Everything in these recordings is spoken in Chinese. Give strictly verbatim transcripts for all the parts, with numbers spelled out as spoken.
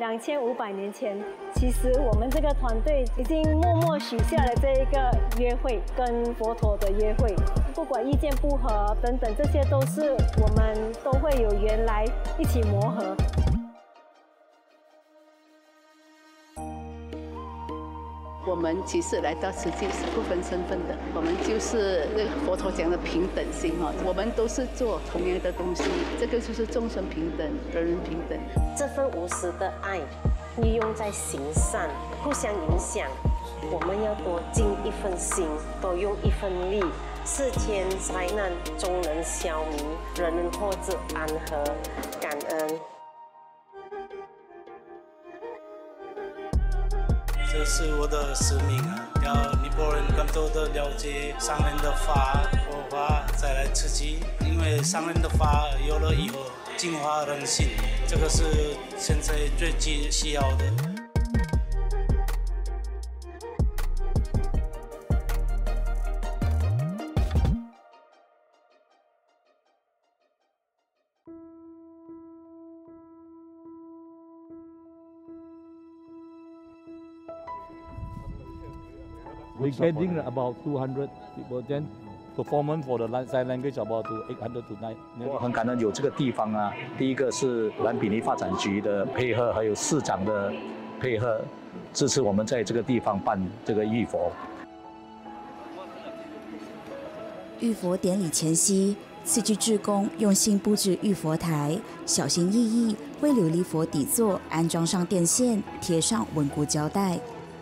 两千五百年前，其实我们这个团队已经默默许下了这一个约会，跟佛陀的约会。不管意见不合等等，这些都是我们都会有缘来一起磨合。 我们其实来到慈济是不分身份的，我们就是那个佛陀讲的平等心哦，我们都是做同样的东西，这个就是众生平等，人人平等。 这份无私的爱，运用在行善，互相影响。我们要多尽一份心，多用一份力，世间灾难终能消弭，人人获至安和，感恩。 这是我的使命啊！要尼泊尔人更多的了解上人的法、佛法，再来慈济。因为上人的法有了以后，净化人心，这个是现在最急需要的。 We getting about two hundred people. Then performance for the sign language about to eight hundred to nine. 我很感恩有这个地方啊。第一个是蓝毗尼发展局的配合，还有市长的配合，支持我们在这个地方办这个浴佛。 浴佛典礼前夕，慈济志工用心布置浴佛台，小心翼翼为琉璃佛底座安装上电线，贴上稳固胶带。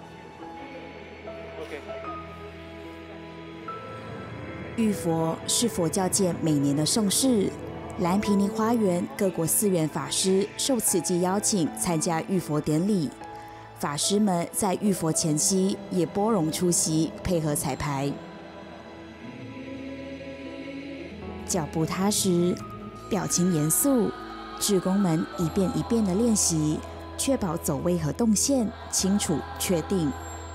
浴佛是佛教界每年的盛事，蓝毗尼花园各国寺院法师受慈济邀请参加浴佛典礼，法师们在浴佛前夕也拨冗出席，配合彩排。脚步踏实，表情严肃，志工们一遍一遍的练习，确保走位和动线清楚确定。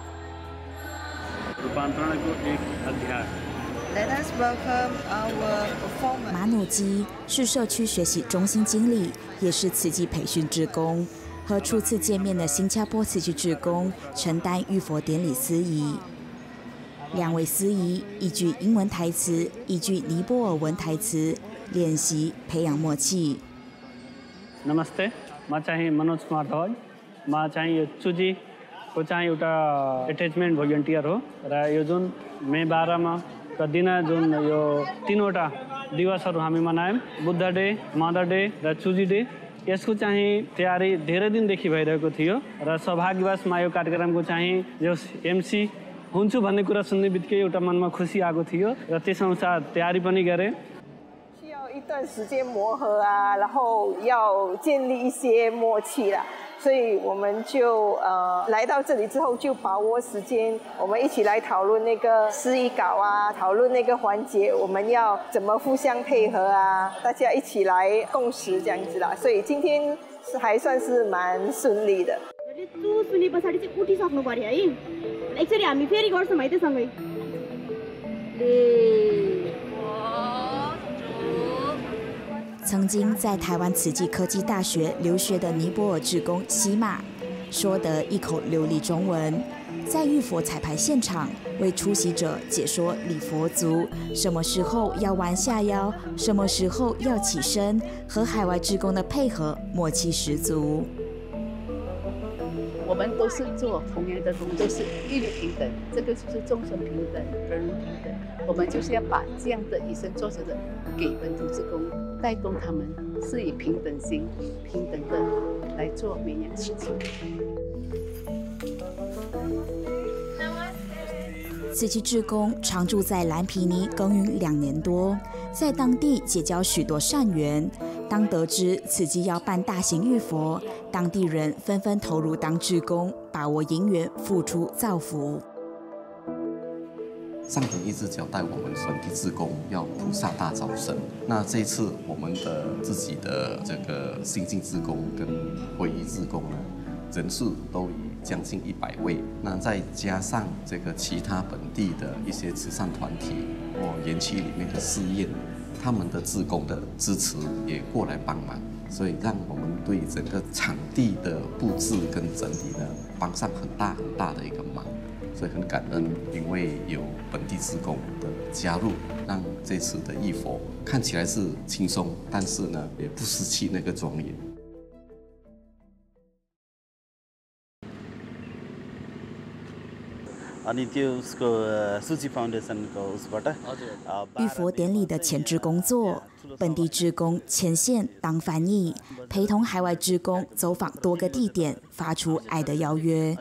Let us welcome our performer. 马努基是社区学习中心经理，也是慈济培训志工，和初次见面的新加坡慈济志工承担浴佛典礼司仪。两位司仪一句英文台词，一句尼泊尔文台词，练习培养默契。 नमस्ते, म चाहिँ मनोज कुमार धवल, म चाहिँ यो चुजीको चाहिँ एउटा एट्याचमेन्ट भोलिन्टियर हो र यो जुन मे बाह्रमा र दिन जुन यो तीनवटा दिवसहरू हामी मनायौँ बुद्ध डे मदर डे र चुजी डे यसको चाहिँ तयारी धेरै दिनदेखि भइरहेको थियो र सौभाग्यवश मा यो कार्यक्रमको चाहिँ जो एमसी हुन्छु भन्ने कुरा सुन्ने बित्तिकै एउटा मनमा खुसी आएको थियो र त्यसअनुसार तयारी पनि गरेँ 需要一段时间磨合啊，然后要建立一些默契啦。 所以我们就呃来到这里之后，就把握时间，我们一起来讨论那个司仪稿啊，讨论那个环节，我们要怎么互相配合啊，大家一起来共识这样子啦。所以今天是还算是蛮顺利的。 चु सुने पछाडि चाहिँ उठिसक्नु पर्यो है एकचोटि हामी फेरि गर्छौँ है त्यससँगै 曾经在台湾慈济科技大学留学的尼泊尔志工西马，说得一口流利中文，在浴佛彩排现场为出席者解说礼佛足，什么时候要弯下腰，什么时候要起身，和海外志工的配合默契十足。 我们都是做同样的东西，都是一律平等，这个就是众生平等，人人平等。我们就是要把这样的以身作则的给本土志工，带动他们是以平等心、平等的来做每样事情。 慈济志工常住在蓝毗尼耕耘两年多，在当地结交许多善缘。当得知慈济要办大型浴佛，当地人纷纷投入当志工，把握因缘，付出造福。 上天一直交代我们本地志工要菩萨大招生。那这一次我们的自己的这个新进志工跟会议志工呢，人数都已将近一百位。那再加上这个其他本地的一些慈善团体或园区里面的寺院，他们的志工的支持也过来帮忙，所以让我们对整个场地的布置跟整理呢，帮上很大很大的一个忙。所以很感恩，因为有本地志工的加入，让这次的浴佛看起来是轻松，但是呢，也不失去那个庄严。 浴佛典礼的前置工作，本地志工前线当翻译，陪同海外志工走访多个地点，发出爱的邀约。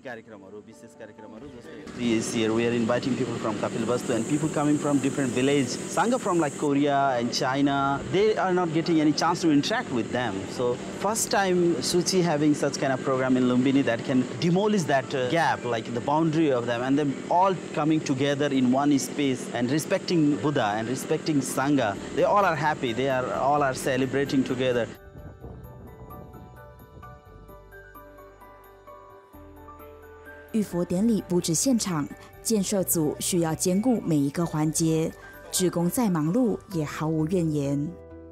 This year we are inviting people from Kapilvastu and people coming from different villages. Sangha from like Korea and China, they are not getting any chance to interact with them. So first time Suchi having such kind of program in Lumbini that can demolish that uh, gap, like the boundary of them, and them all coming together in one space and respecting Buddha and respecting Sangha. They all are happy. They are all are celebrating together. 浴佛典礼布置现场，建设组需要兼顾每一个环节，志工再忙碌也毫无怨言。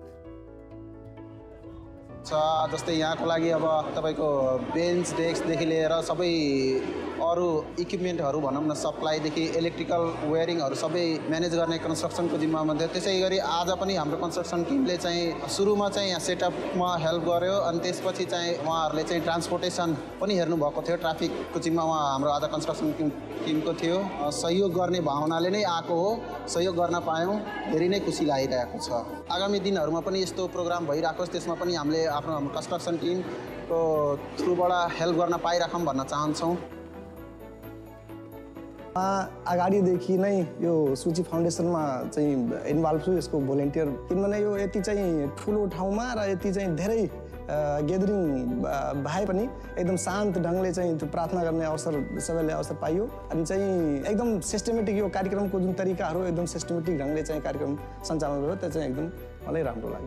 जस्तै यहाँको लागि अब तपाईको बेन्च डेस्कदेखि लिएर सबै अरू इक्विपमेन्टहरू भनौँ न सप्लाईदेखि इलेक्ट्रिकल वेयरिङहरू सबै म्यानेज गर्ने कन्स्ट्रक्सनको जिम्मामा थियो। त्यसै गरी आज पनि हाम्रो कन्स्ट्रक्सन टिमले चाहिँ सुरुमा चाहिँ यहाँ सेटअपमा हेल्प गर्यो अनि त्यसपछि चाहिँ उहाँहरूले चाहिँ ट्रान्सपोर्टेसन पनि हेर्नु भएको थियो। ट्राफिकको जिम्मामा हाम्रो आज कन्स्ट्रक्सन टिमको थियो। सहयोग गर्ने भावनाले नै आएको हो, सहयोग गर्न पायौँ, धेरै नै खुसी लागिरहेको छ। आगामी दिनहरूमा पनि यस्तो प्रोग्राम भइराकोस्, त्यसमा पनि हामीले आफ्नो कन्स्ट्रक्सन टिमको थ्रुबाट हेल्प गर्न पाइराखौँ भन्न चाहन्छौँ। अगाडिदेखि नै यो सूची फाउन्डेसनमा चाहिँ इन्भल्भ छु, यसको भोलिन्टियर, किनभने यो यति चाहिँ ठुलो ठाउँमा र यति चाहिँ धेरै ग्यादरिङ भए पनि एकदम शान्त ढङ्गले चाहिँ त्यो प्रार्थना गर्ने अवसर सबैले अवसर पाइयो। अनि चाहिँ एकदम सिस्टमेटिक यो कार्यक्रमको जुन तरिकाहरू एकदम सिस्टमेटिक ढङ्गले चाहिँ कार्यक्रम सञ्चालन भयो, त्यो चाहिँ एकदम मलाई राम्रो लाग्यो।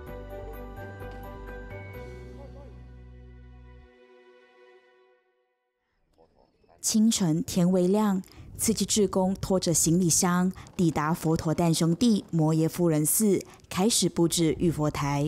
清晨天微亮，慈济志工拖着行李箱抵达佛陀诞生地摩耶夫人寺，开始布置浴佛台。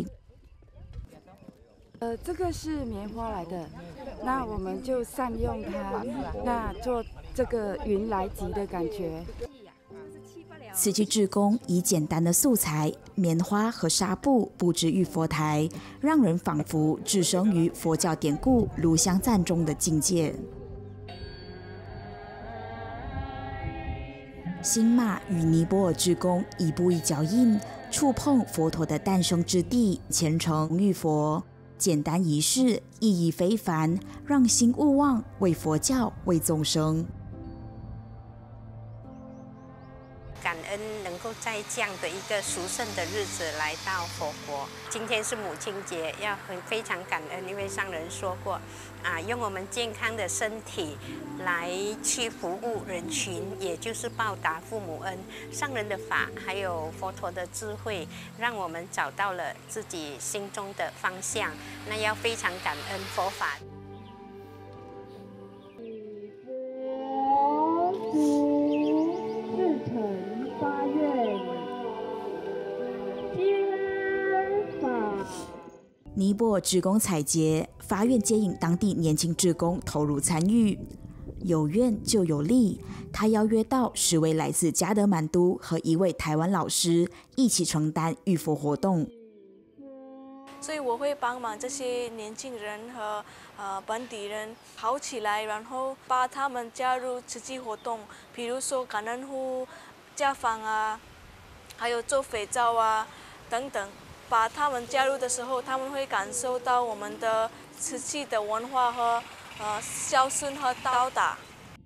呃，这个是棉花来的，那我们就善用它，那做这个云来集的感觉。 慈济志工以简单的素材棉花和纱布布置浴佛台，让人仿佛置身于佛教典故炉香赞中的境界。 新马与尼泊尔志工一步一脚印，触碰佛陀的诞生之地，虔诚浴佛。简单仪式，意义非凡，让心勿忘，为佛教，为众生。 感恩能够在这样的一个殊胜的日子来到佛国。今天是母亲节，要很非常感恩，因为上人说过，啊，用我们健康的身体来去服务人群，也就是报答父母恩。上人的法，还有佛陀的智慧，让我们找到了自己心中的方向。那要非常感恩佛法。 尼泊尔志工采节，发愿接引当地年轻志工投入参与。有愿就有利，他邀约到十位来自加德满都和一位台湾老师一起承担浴佛活动。 所以我会帮忙这些年轻人和呃本地人好起来，然后把他们加入慈济活动，比如说感恩户、家访啊，还有做肥皂啊等等。 把他们加入的时候，他们会感受到我们的慈济的文化和呃孝顺和道德。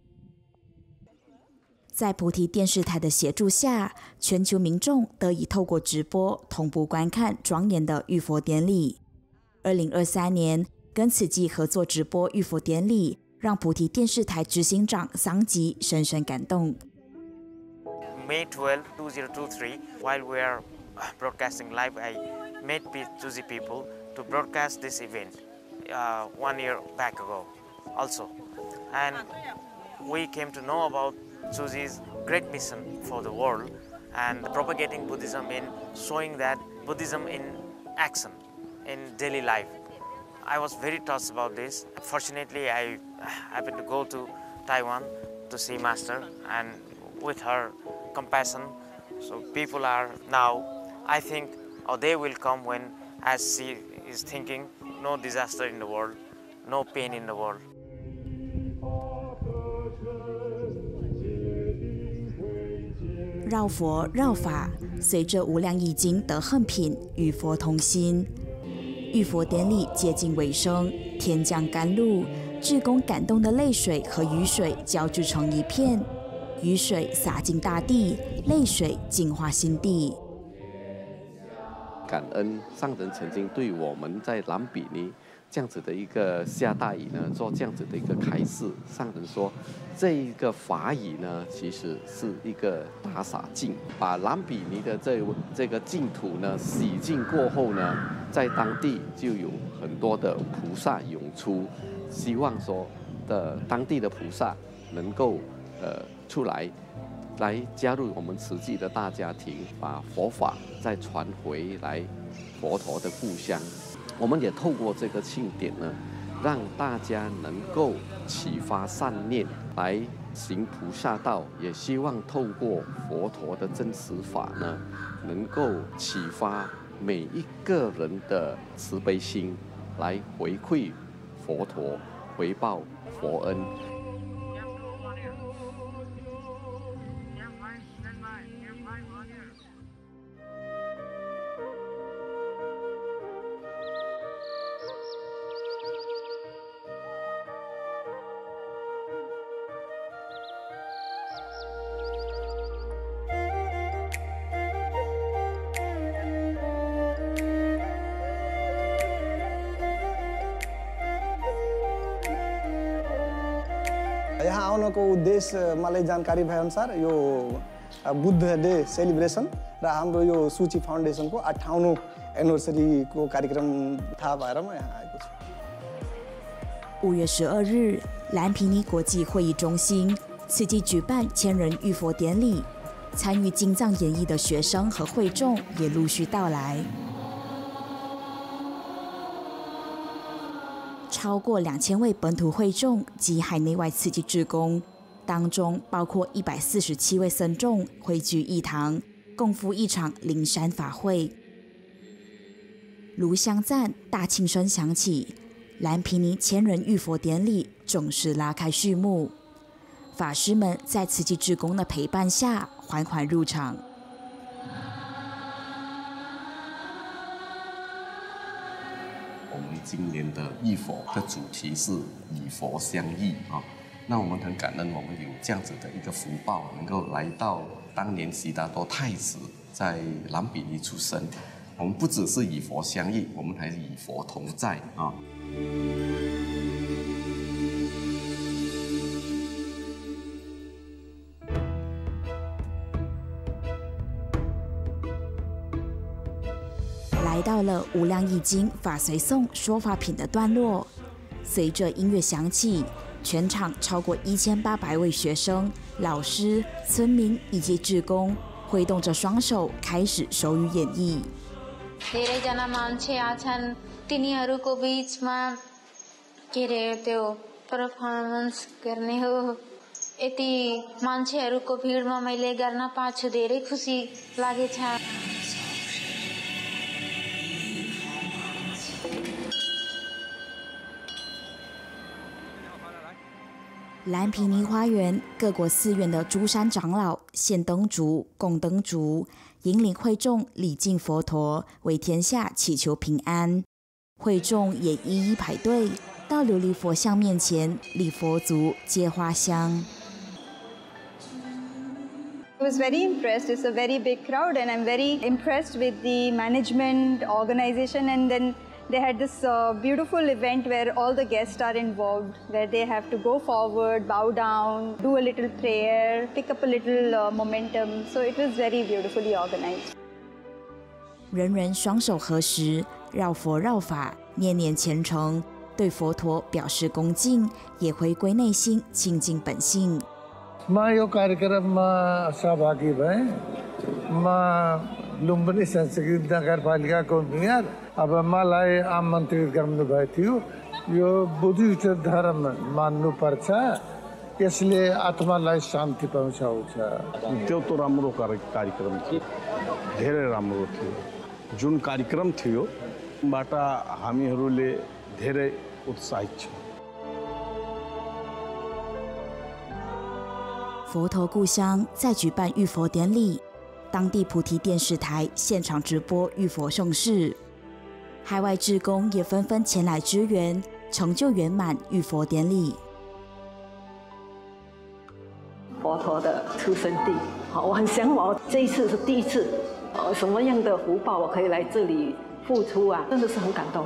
在菩提电视台的协助下，全球民众得以透过直播同步观看庄严的浴佛典礼。二零二三年，跟慈济合作直播浴佛典礼，让菩提电视台执行长桑吉深深感动。 May twelfth, two thousand twenty-three, while we are broadcasting live, I met with Tzuchi people to broadcast this event uh, one year back ago also. And we came to know about Tzuchi's great mission for the world and propagating Buddhism in showing that Buddhism in action, in daily life. I was very touched about this. Fortunately, I happened to go to Taiwan to see Master, and with her compassion, so people are now, I think, a day will come when, as she is thinking, no disaster in the world, no pain in the world. 绕佛绕法，随着无量易经得恨品与佛同心。浴佛典礼接近尾声，天降甘露，志工感动的泪水和雨水交织成一片，雨水洒进大地，泪水净化心地。 感恩上人曾经对我们在兰比尼这样子的一个下大雨呢，做这样子的一个开示。上人说，这一个法雨呢，其实是一个大洒净，把兰比尼的这这个净土呢洗净过后呢，在当地就有很多的菩萨涌出，希望说的当地的菩萨能够呃出来。来加入我们慈济的大家庭，把佛法再传回来佛陀的故乡。我们也透过这个庆典呢，让大家能够启发善念，来行菩萨道。也希望透过佛陀的真实法呢，能够启发每一个人的慈悲心，来回馈佛陀，回报佛恩。 यहाँ आउनको उद्देश्य मलाई जानकारी भएअनुसार यो Buddha day celebration र हाम्रो यो सूची फाउन्डेसनको अठाउन्नौ एनिभर्सरीको कार्यक्रम थाहा भएर म यहाँ आएको छु。 五月十二日，蓝皮尼国际会议中心此即举办千人浴佛典礼，参与经藏演绎的学生和会众也陆续到来。超过两千位本土会众及海内外慈济志工，当中包括一百四十七位僧众汇聚一堂，共赴一场灵山法会。炉香赞、大庆声响起，蓝皮尼千人浴佛典礼正式拉开序幕。法师们在慈济志工的陪伴下，缓缓入场。 今年的浴佛的主题是与佛相遇啊，那我们很感恩，我们有这样子的一个福报，能够来到当年悉达多太子在兰比尼出生。我们不只是与佛相遇，我们还是与佛同在啊。 来到了无量易经法随诵说法品的段落，随着音乐响起，全场超过一千八百位学生、老师、村民以及志工挥动着双手，开始手语演绎。 धेरैजना मान्छे आछन् तिनीहरूको बीचमा के रे त्यो परफर्मेन्स गर्ने हो यति मान्छेहरूको भिडमा मैले गर्न पाछु धेरै खुसी लागेछ। 蓝皮尼花园各国寺院的诸山长老献灯烛、供灯烛，引领会众礼敬佛陀，为天下祈求平安。会众也一一排队到琉璃佛像面前礼佛足、接花香。 I was very impressed. It's a very big crowd, and I'm very impressed with the management, organization, and then they had this uh, beautiful event where all the guests are involved, where they have to go forward, bow down, do a little prayer, pick up a little uh, momentum. So it was very beautifully organized. 人人双手合十，绕佛绕法，念念虔诚，对佛陀表示恭敬，也回归内心，清净本性。 म यो कार्यक्रममा सहभागी भएँ। म लुम्बिनी संस्कृत नगरपालिकाको मेयर अब मलाई आमन्त्रित गर्नुभएको थियो। यो बुद्धिस्ट धर्म मान्नुपर्छ, यसले आत्मालाई शान्ति पहुँचाउँछ। त्यो त राम्रो कार्यक्रम थियो, धेरै राम्रो थियो। जुन कार्यक्रम थियो बाट हामीहरूले धेरै उत्साहित छौँ। 佛头故乡在举办浴佛典礼，当地菩提电视台现场直播浴佛盛事，海外志工也纷纷前来支援，成就圆满浴佛典礼。 佛陀的出生地，好，我很向往，这一次是第一次，呃，什么样的福报我可以来这里付出啊，真的是很感动。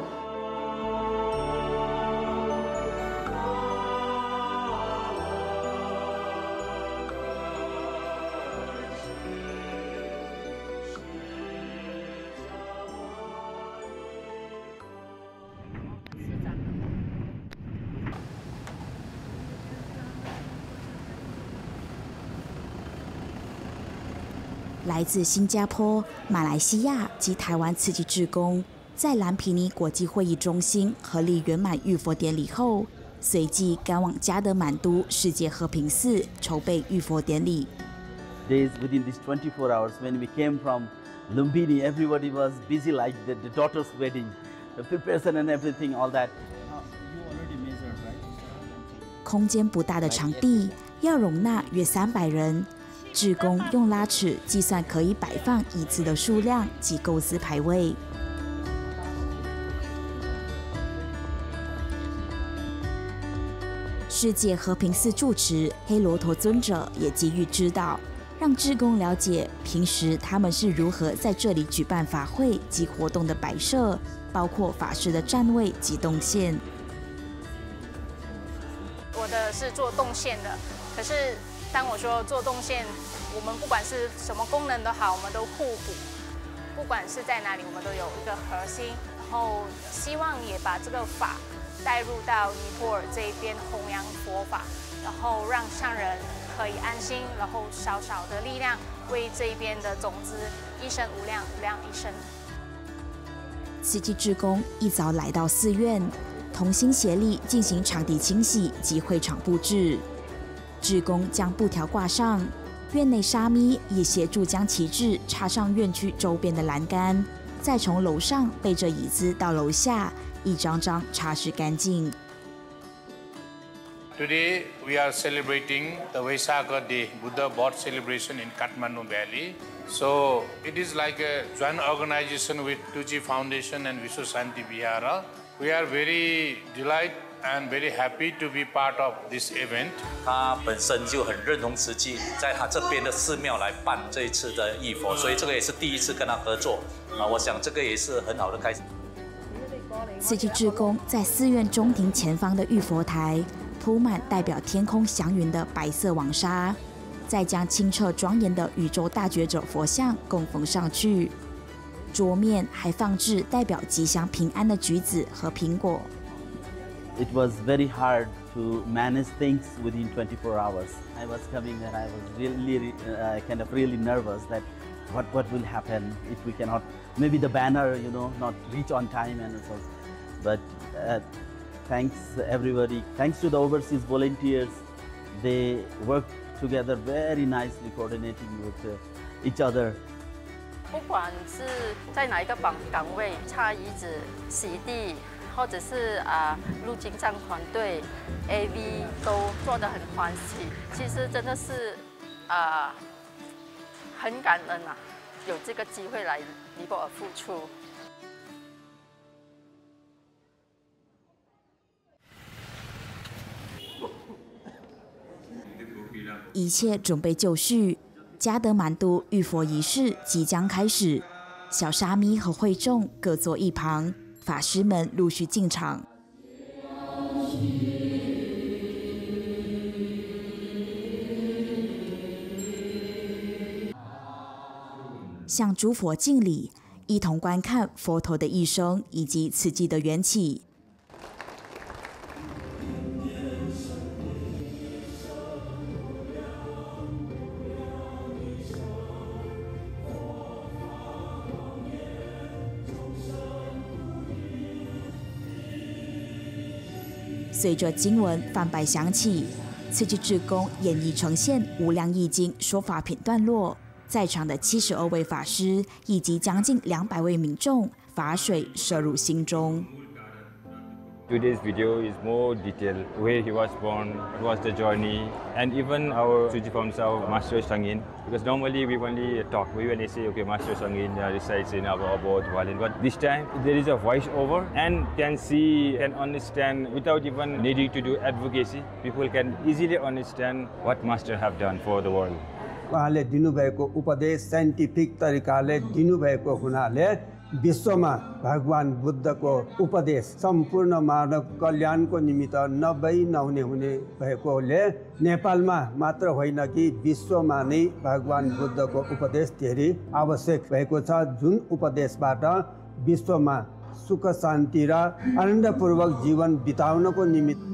来自新加坡、马来西亚及台湾慈济志工，在蓝毗尼国际会议中心合力圆满浴佛典礼后，随即赶往加德满都世界和平寺筹备浴佛典礼。 Days within these twenty-four hours, when we came from Lumbini, everybody was busy like the, the daughter's wedding, the preparation and everything, all that. You already measured, right? 空间不大的场地要容纳约三百人。志工用拉尺计算可以摆放椅子的数量及构思排位。世界和平寺住持黑罗陀尊者也给予指导，让志工了解平时他们是如何在这里举办法会及活动的摆设，包括法师的站位及动线。 我的是做动线的，可是当我说做动线，我们不管是什么功能都好，我们都互补。不管是在哪里，我们都有一个核心，然后希望也把这个法带入到尼泊尔这一边弘扬佛法，然后让上人可以安心，然后少少的力量为这一边的种子一生无量无量一生。 慈济志工一早来到寺院，同心协力进行场地清洗及会场布置。志工将布条挂上，院内沙弥也协助将旗帜插上院区周边的栏杆，再从楼上背着椅子到楼下，一张张擦拭干净。 Today we are celebrating the Vaisakha Day, Buddha birth celebration in Kathmandu Valley. So it is like a joint organization with Tuji Foundation and Vishwa Shanti Vihara. We are very delighted and very happy to be part of this event. 他本身就很认同慈济，在他这边的寺庙来办这一次的浴佛，所以这个也是第一次跟他合作啊。我想这个也是很好的开始。 慈济志工在寺院中庭前方的浴佛台铺满代表天空祥云的白色网纱，再将清澈庄严的宇宙大觉者佛像供奉上去。桌面还放置代表吉祥平安的橘子和苹果。 It was very hard to manage things within twenty-four hours. I was coming and I was really uh, kind of really nervous that what what will happen if we cannot, maybe the banner, you know, not reach on time and so. But uh, thanks everybody, thanks to the overseas volunteers, they worked together very nicely, coordinating with uh, each other. 不管是在哪一个岗岗位，擦椅子、洗地。或者是啊，入境站团队 A V 都做得很欢喜。其实真的是啊，很感恩啊，有这个机会来尼泊尔付出。 一切准备就绪，加德满都浴佛仪式即将开始。小沙弥和会众各坐一旁。法师们陆续进场，向诸佛敬礼，一同观看佛陀的一生以及慈济的缘起。 随着经文泛白响起，慈济志工演绎呈现《无量易经》说法品段落，在场的七十二位法师以及将近两百位民众，法水射入心中。 Today's video is more detailed, where he was born, what was the journey, and even our Tzu Chi Foundation of Master Sangin. Because normally we only talk, we only say, okay, Master Sangin uh, recites in our abode, but this time there is a voice over and can see, can understand without even needing to do advocacy. People can easily understand what Master have done for the world. उहाँले दिनुभएको उपदेश साइन्टिफिक तरिकाले दिनुभएको हुनाले विश्वमा भगवान बुद्धको उपदेश सम्पूर्ण मानव कल्याणको निमित्त नभई नहुने हुने भएकोले नेपालमा मात्र होइन कि विश्वमा नै भगवान बुद्धको उपदेश धेरै आवश्यक भएको छ, जुन उपदेशबाट विश्वमा सुख शान्ति र आनन्दपूर्वक जीवन बिताउनको निमित्त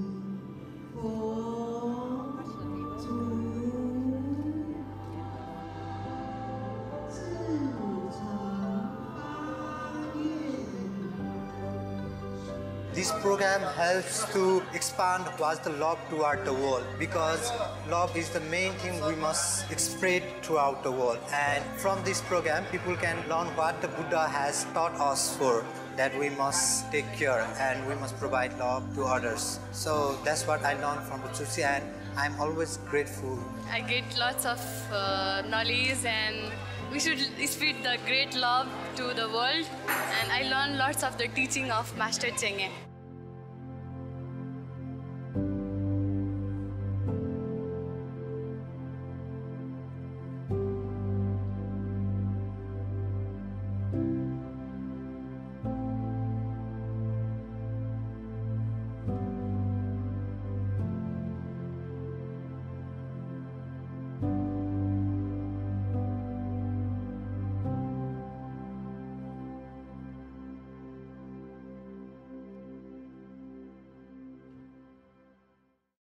This program helps to expand what's the love toward the world, because love is the main thing we must spread throughout the world. And from this program, people can learn what the Buddha has taught us for, that we must take care and we must provide love to others. So that's what I learned from the Tzu Chi, and I'm always grateful. I get lots of uh, knowledge, and we should spread the great love to the world, and I learned lots of the teaching of Master Cheng Yen.